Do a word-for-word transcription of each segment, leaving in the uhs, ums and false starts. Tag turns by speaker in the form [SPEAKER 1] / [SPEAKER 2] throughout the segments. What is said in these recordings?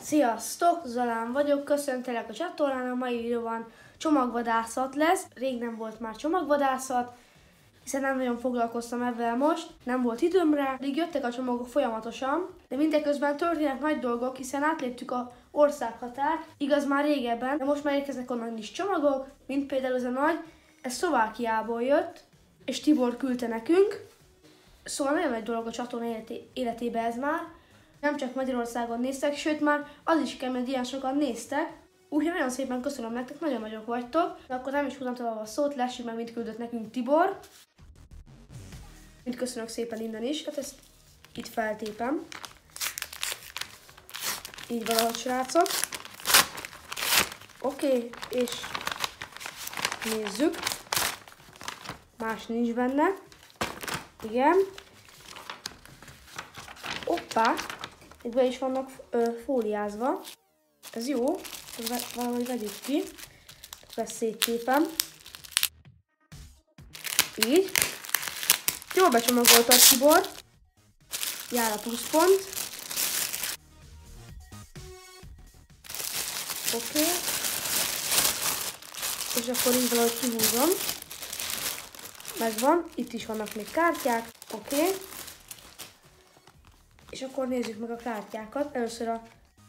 [SPEAKER 1] Sziasztok, Zalán vagyok, köszöntelek a csatornán, a mai videóban csomagvadászat lesz. Rég nem volt már csomagvadászat, hiszen nem nagyon foglalkoztam ebben most, nem volt időm rá, pedig jöttek a csomagok folyamatosan, de mindeközben történnek nagy dolgok, hiszen átléptük a országhatárt, igaz már régebben, de most már érkeznek onnan is csomagok, mint például ez a nagy, ez Szlovákiából jött, és Tibor küldte nekünk, szóval nagyon nagy dolog a csatorna életében ez már. Nem csak Magyarországon néztek, sőt már az is kell, mert ilyen sokan néztek. Úgyhogy nagyon szépen köszönöm nektek, nagyon nagyok vagytok. De akkor nem is húzom tovább a szót, lássuk meg, mit küldött nekünk Tibor. Mint köszönök szépen innen is, hát ezt itt feltépem. Így valahogy, srácok. Oké, okay, és nézzük. Más nincs benne. Igen. Hoppá! Itt be is vannak ö, fóliázva. Ez jó. Valahogy vegyük ki. Ezt széttépem. Így. Jól becsomagolta a Tibor. Jár a pluszpont. Oké. Okay. És akkor így valahogy kihúzom. Megvan. Itt is vannak még kártyák. Oké. Okay. És akkor nézzük meg a kártyákat. Először a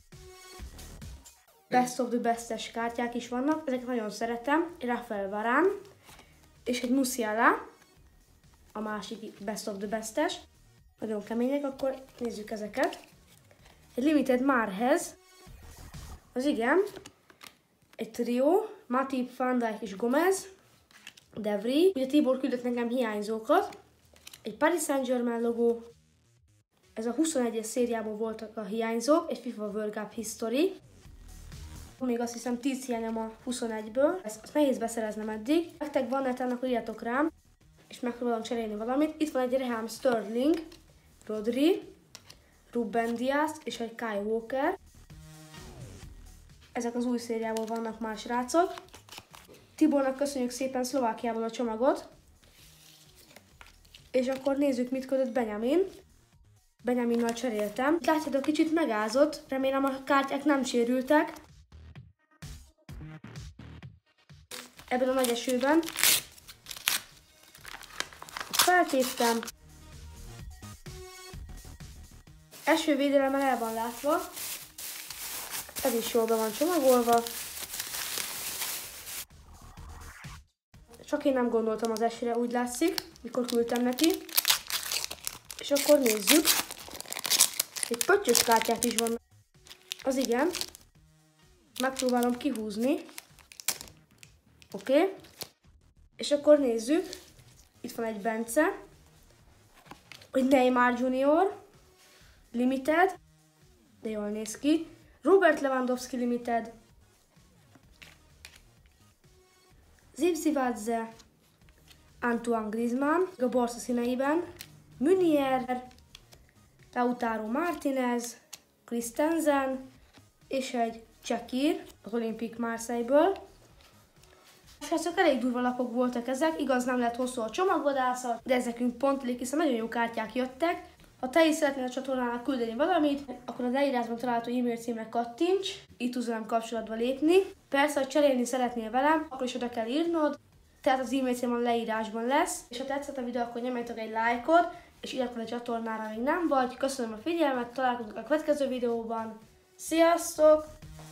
[SPEAKER 1] Best of the Best-es kártyák is vannak. Ezeket nagyon szeretem. Rafael Varane. És egy Musiala. A másik Best of the Best-es. Nagyon kemények. Akkor nézzük ezeket. Egy Limited Mahrez. Az igen. Egy trio. Matip, Van Dijk és Gomez. De Vrij. Ugye Tibor küldött nekem hiányzókat. Egy Paris Saint-Germain logó. Ez a huszonegyes szériából voltak a hiányzók, egy FIFA World Cup History. Még azt hiszem tíz hiányom a huszonegyből, ezt nehéz beszereznem eddig. Nektek van neten, akkor írjatok rám, és megpróbálom cserélni valamit. Itt van egy Raheem Sterling, Rodri, Ruben Dias és egy Kyle Walker. Ezek az új szériából vannak már, srácok. Tibornak köszönjük szépen Szlovákiából a csomagot. És akkor nézzük, mit küldött Benjamin. Benjaminnal cseréltem. Látjátok, kicsit megázott, remélem a kártyák nem sérültek. Ebben a nagy esőben. Feltéptem. Esővédelemmel el van látva. Ez is jól be van csomagolva. Csak én nem gondoltam az esőre, úgy látszik, mikor küldtem neki. És akkor nézzük. Egy pöttyös kártyák is vannak. Az igen. Megpróbálom kihúzni. Oké. Okay. És akkor nézzük. Itt van egy Bence. Egy Neymar junior. Limited. De jól néz ki. Robert Lewandowski Limited. Zivzivadze. Antoine Griezmann. A Barca színeiben. Munier. Lautaro Martinez, Christensen és egy Csekír az Olympique Marseille-ből. Srácok, elég durva lapok voltak ezek, igaz nem lett hosszú a csomagvadászat, de ez nekünk pont elég, hiszen nagyon jó kártyák jöttek. Ha te is szeretnél a csatornának küldeni valamit, akkor a leírásban található e-mail címre kattints, így tudsz velem kapcsolatba lépni. Persze, ha cserélni szeretnél velem, akkor is oda kell írnod, tehát az e-mail cím a leírásban lesz. És ha tetszett a videó, akkor nyomjátok egy lájkot, és iratkozz a csatornára, még nem vagy. Köszönöm a figyelmet, találkozunk a következő videóban. Sziasztok!